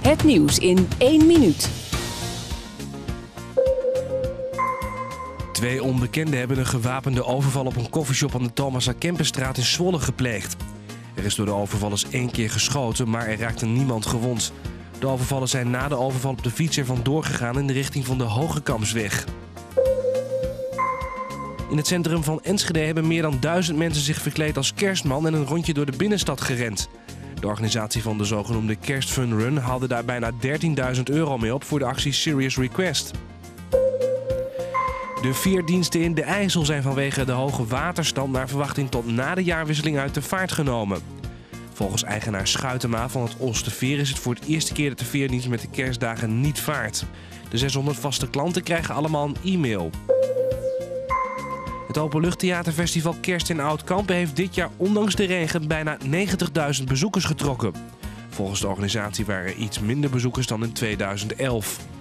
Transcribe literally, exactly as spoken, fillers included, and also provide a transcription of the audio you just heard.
Het nieuws in één minuut. Twee onbekenden hebben een gewapende overval op een koffieshop aan de Thomas à Kempenstraat in Zwolle gepleegd. Er is door de overvallers één keer geschoten, maar er raakte niemand gewond. De overvallers zijn na de overval op de fiets er vandoor gegaan in de richting van de Hogekamsweg. In het centrum van Enschede hebben meer dan duizend mensen zich verkleed als kerstman en een rondje door de binnenstad gerend. De organisatie van de zogenoemde Kerstfunrun haalde daar bijna dertienduizend euro mee op voor de actie Serious Request. De veerdiensten in de IJssel zijn vanwege de hoge waterstand naar verwachting tot na de jaarwisseling uit de vaart genomen. Volgens eigenaar Schuitema van het Oosterveer is het voor het eerste keer dat de veerdienst met de kerstdagen niet vaart. De zeshonderd vaste klanten krijgen allemaal een e-mail. Het Openluchttheaterfestival Kerst in Oud-Kampen heeft dit jaar ondanks de regen bijna negentigduizend bezoekers getrokken. Volgens de organisatie waren er iets minder bezoekers dan in tweeduizend elf.